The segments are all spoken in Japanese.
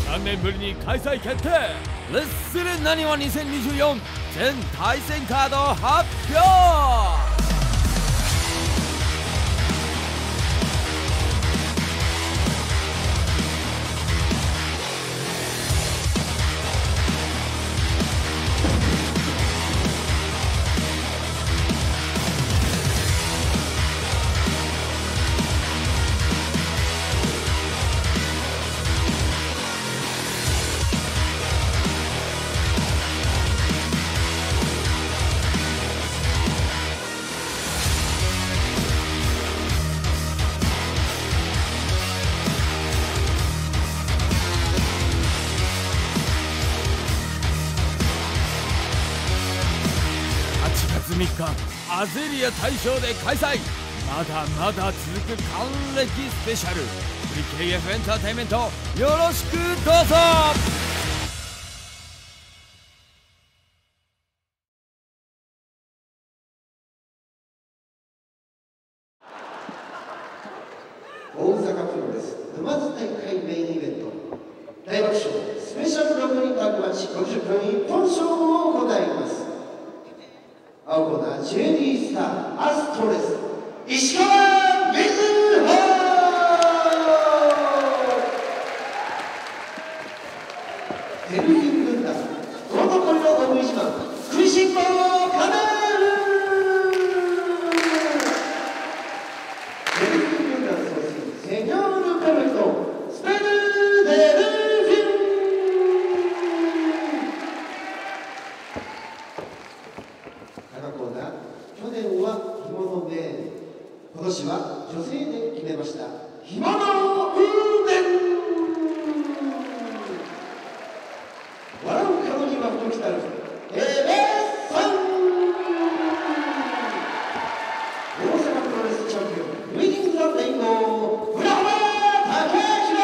3年ぶりに開催決定。レッスルなにわ2024全対戦カードを発表。3日アゼリア大賞で開催。まだまだ続く還暦スペシャル。VKF エンターテインメントよろしくどうぞ。 大阪プロレス沼津大会メインイベント大爆笑スペシャル6人タッグマッチ50分一本勝負を行います。青コーナー JD スターアストレス石川瑞穂、ヘルフィン軍団大残りの大食い自慢食いしん坊カナール、ヘルフィン軍団総帥セニョール・ペルトスペル・デルフィン、赤コーナー去年は干物メール、今年は女性で決めました干物ウーデン、笑う角には太きたるエベさん、大阪プロレスチャンピオンウィニング・ザ・レインボー村浜武弘、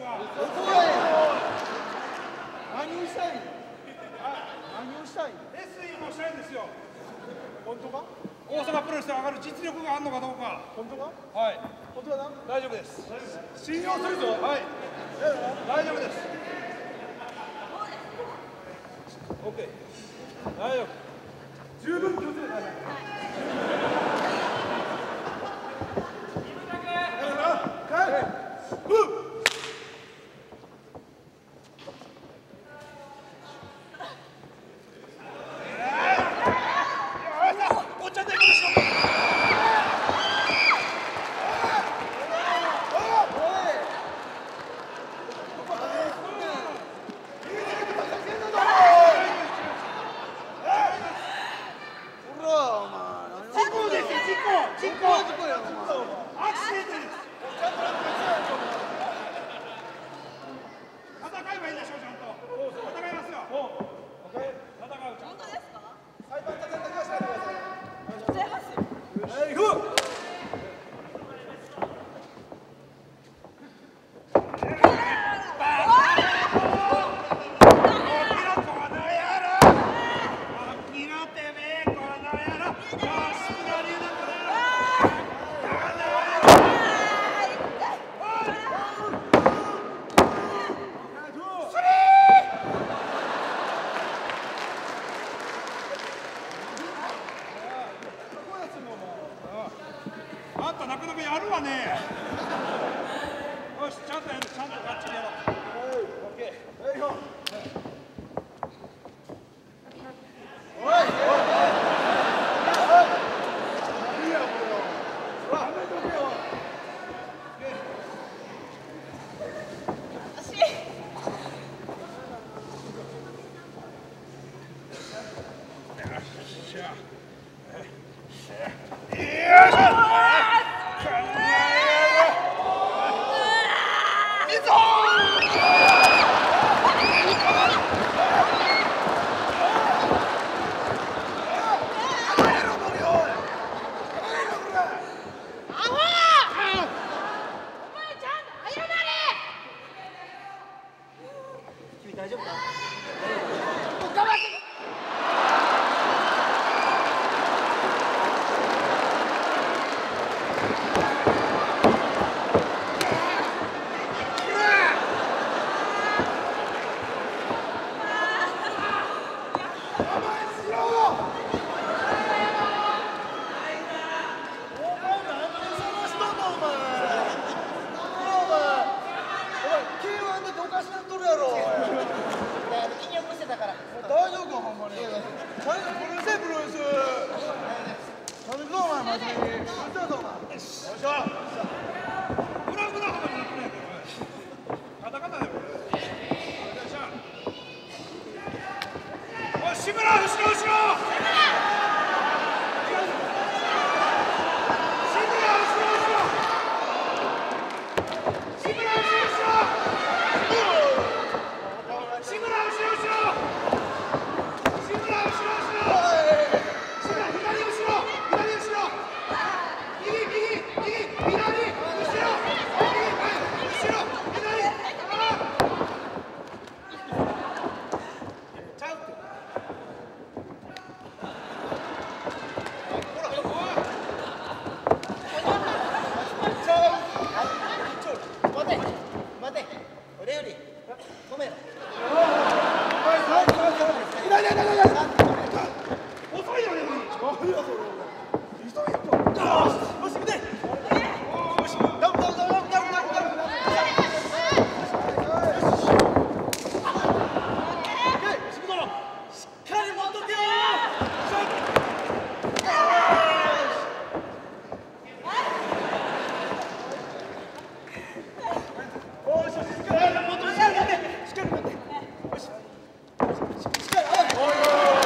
何をしたいの？何をしたいの？ レスリングをしたいんですよ。本当か？大阪プロレスで上がる実力があるのかどうか。 本当か？ はい。 本当だな。 大丈夫です。 信用するぞ。 はい。大丈夫です。オッケー。大丈夫。 十分気をつけてください。 あんたなかなかやるわね。よし、ちゃんとやる、ちゃんとがっちりやろう。オッケー。 大丈夫か？大丈夫かほんまに。ちゃんとプロレスやプロレス。何かお前真面目に。うるさいぞお前。よっしゃ。 ブラブラとかになってないけど。カタカタだよ。よっしゃ。おい志村後ろ後ろ。 おい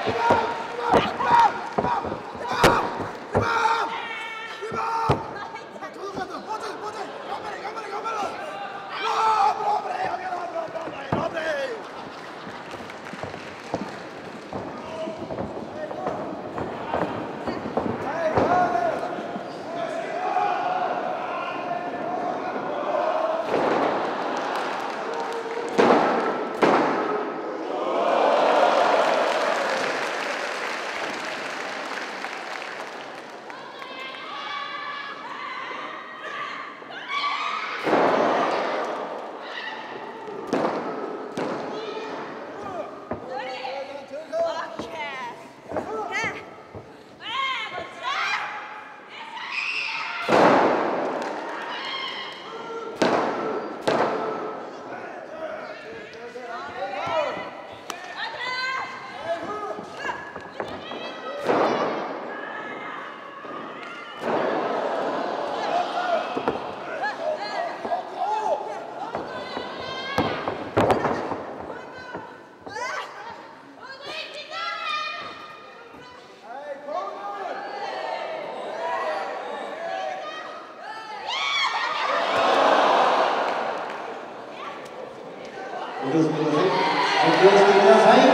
お気をつけください。お気をつけください。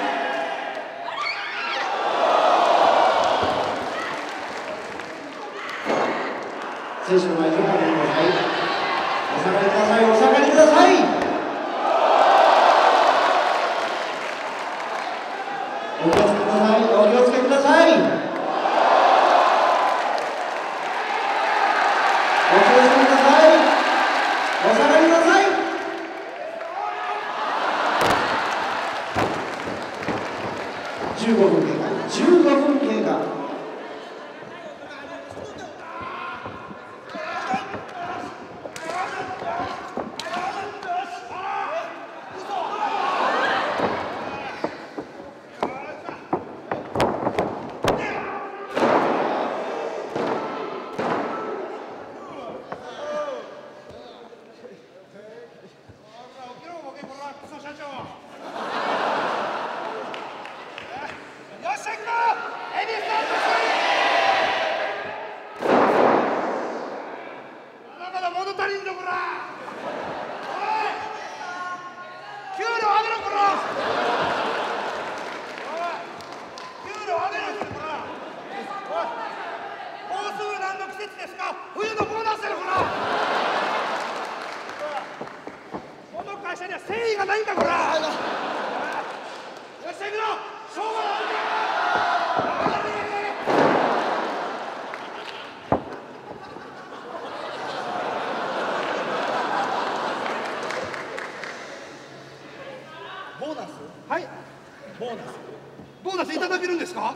選手の前にお下がりください。お下がりください。お下がりください。お気をつけください。お気をつけください。お気をつけください。お下がりください。15分経過。15分経過。 冬のボーナスやろこら。この会社には誠意がないんだこら。よっしゃ行くぞ。勝負だ。 ボーナス？ はい。 ボーナス。 ボーナスいただけるんですか？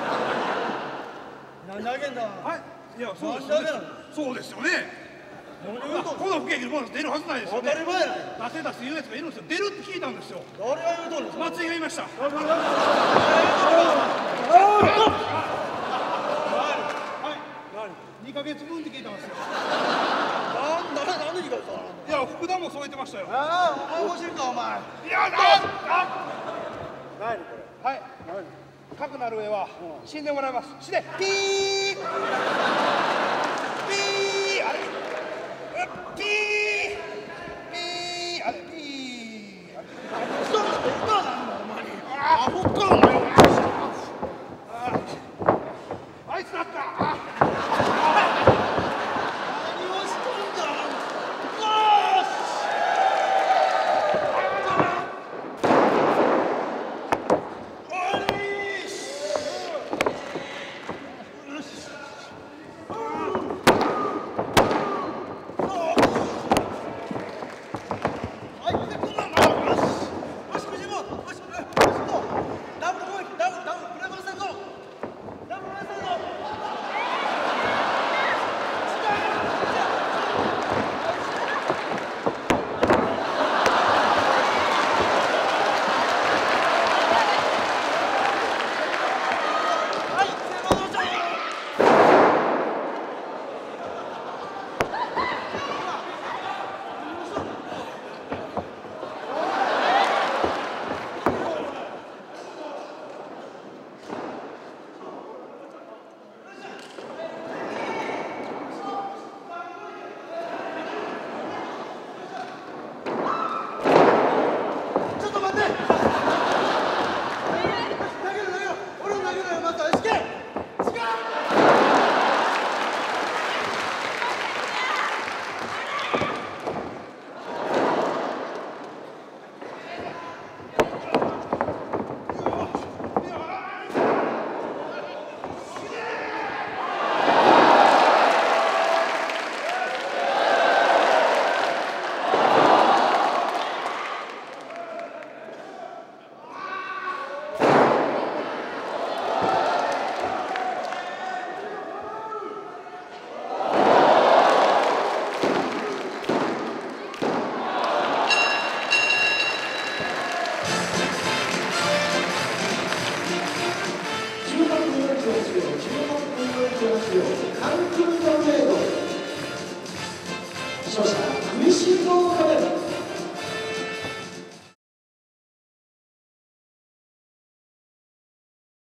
なんであげんだ。 はい。いやそうですよね。そうですよね。この不景気のボーナス出るはずないですよね。 当たり前やない。 出せ出せ言うやつがいるんですよ。出るって聞いたんですよ。 誰が言うとんねん。 松井が言いました。はい。2ヶ月分って聞いたんですよ。 なんで2ヶ月あるの？ いや福田もそう言ってましたよ。 ああ、面白いかお前。 いや何これ？ はい。かくなる上は死んでもらいます。死ね。ピー。ピー。あれ。ピー。ピー。あれ。ピー。 人が出たらなんだお前に。 アホかお前。あいつだった。 何をしとんだ。 秒関空トルネード勝者食いしん坊仮面